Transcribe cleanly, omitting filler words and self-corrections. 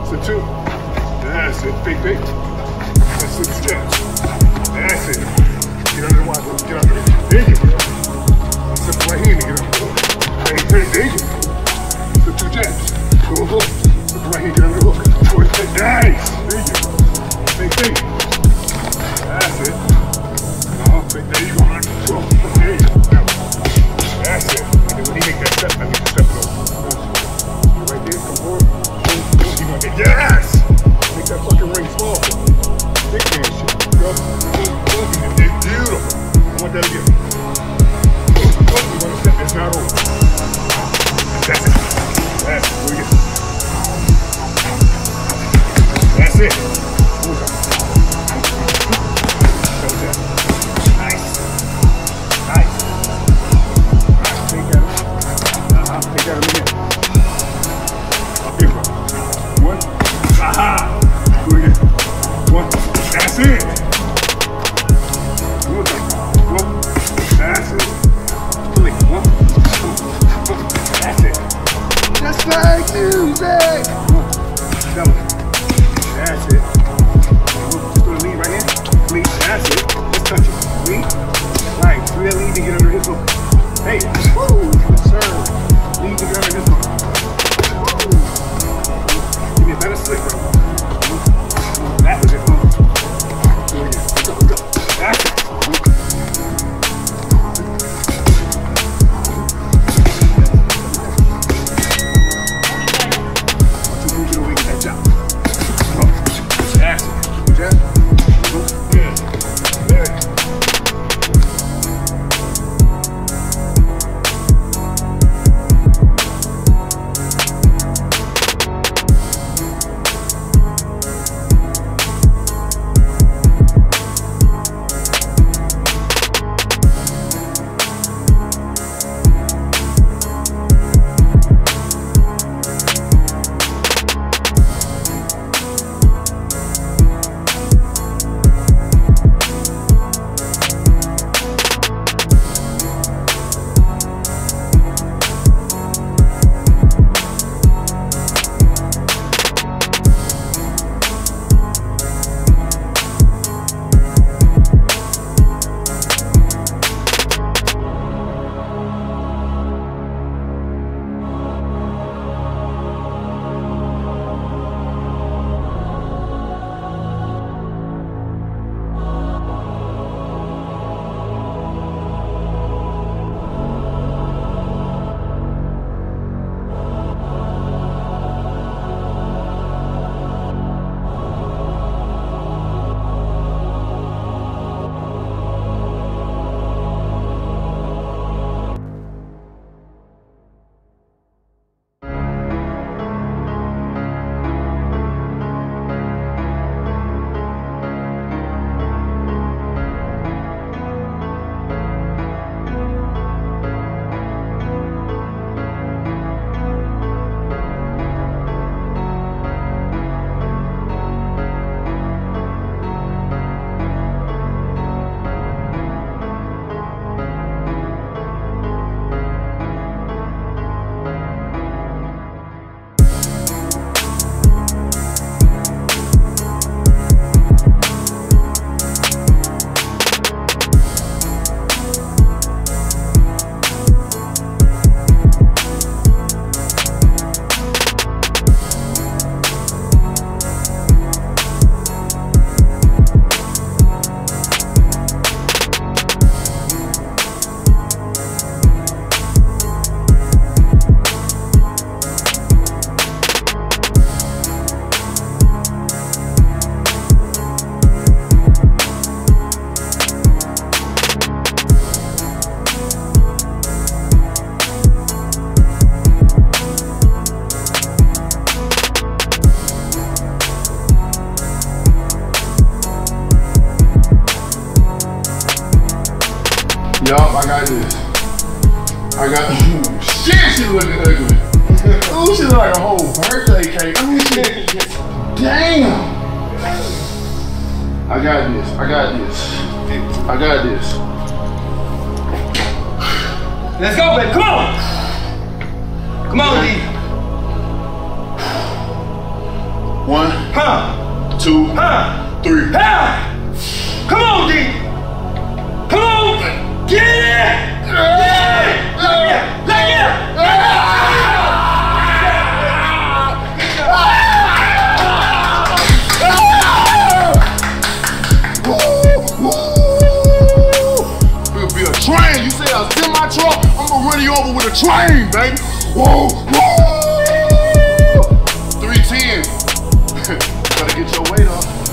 Slip two. That's it. Fake big. And slip stretch. That's it. Get under the water. Get under it. There you go. Slip the right hand and get under the water. Right hand, there you go. Slip two jabs. Go hook. Slip the right hand, get under the hook. Nice. There you go. Fake big. That's it. There you go. There you go. That's it. And then when he make that step, I need to step it over. Right there, come forward. You want to get yes! Make that fucking ring small. Big man shit. Go. It's beautiful. I want that again. You want to step, it's not over. That's it. That's it. Do it again. That's it. Move on. Nice. Nice. Alright, take that up. Take that up again. Here, bro. One. Aha! Do it again. One. That's it. One. One. That's it. Three. One. That's it. Just like music. One. Double. That's it. Just do the lead right here. Lead. That's it. Just touch it. Lead. Right. Do that lead to get under his hook. Hey. Woo. Good serve. Lead to get under his hook. Woo. Give me a better slip, bro. That was it. Do it again. Go, go. That's it. Yup, I got this. I got, shit, she looking ugly. Ooh, she look like a whole birthday cake. Oh shit, damn. I got this, I got this. I got this. Let's go, baby, come on. Come on, D. 1, Huh. 2, 3. Huh. Come on, D. Come on. Get it. Let it. It'll be a train. You say a semi-truck, I'm gonna run you over with a train, baby. Whoa, whoa. 310. Better get your weight up.